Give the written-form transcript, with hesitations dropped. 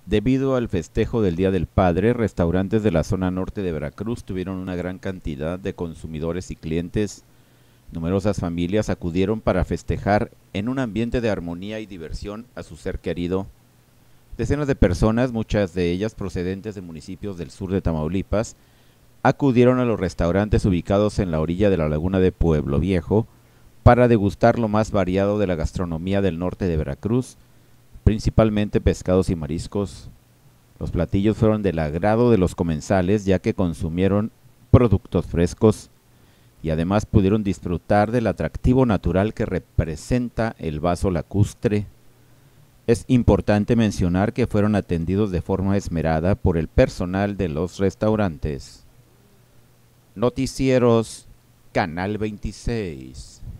Debido al festejo del Día del Padre, restaurantes de la zona norte de Veracruz tuvieron una gran cantidad de consumidores y clientes. Numerosas familias acudieron para festejar en un ambiente de armonía y diversión a su ser querido. Decenas de personas, muchas de ellas procedentes de municipios del sur de Tamaulipas, acudieron a los restaurantes ubicados en la orilla de la laguna de Pueblo Viejo para degustar lo más variado de la gastronomía del norte de Veracruz, principalmente pescados y mariscos. Los platillos fueron del agrado de los comensales ya que consumieron productos frescos y además pudieron disfrutar del atractivo natural que representa el vaso lacustre. Es importante mencionar que fueron atendidos de forma esmerada por el personal de los restaurantes. Noticieros Canal 26.